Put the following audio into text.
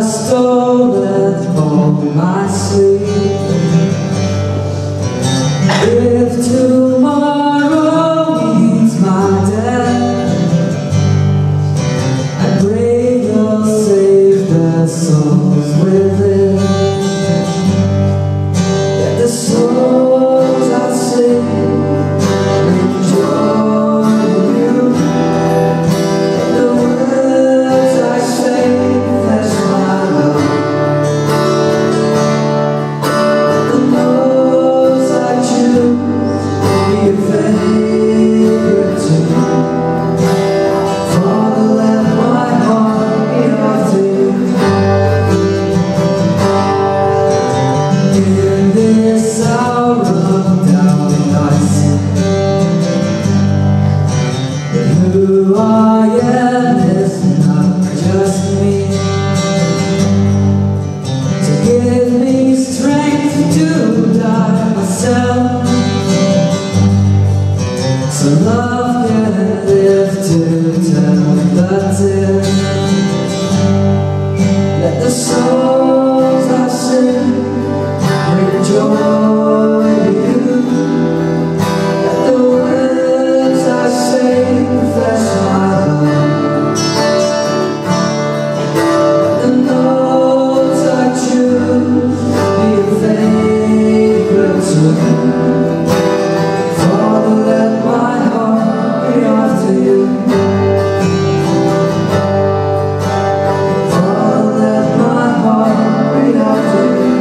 stolen from my sleep. If tomorrow meets my death, I pray you'll save the souls within. Let the souls I sing enjoy you. Let the words I say flesh my love. Let the notes I choose be a favorite tune. Father, let my heart be after you. In this hour of doubt I see that who I am is not just me. So give me strength to die myself, so love can live to tell the tale. Let the songs I sing bring joy to you. Let the words I say confess my love. Let the notes I choose be a favorite tune. Father, let my heart be after you. Father, let my heart be after you.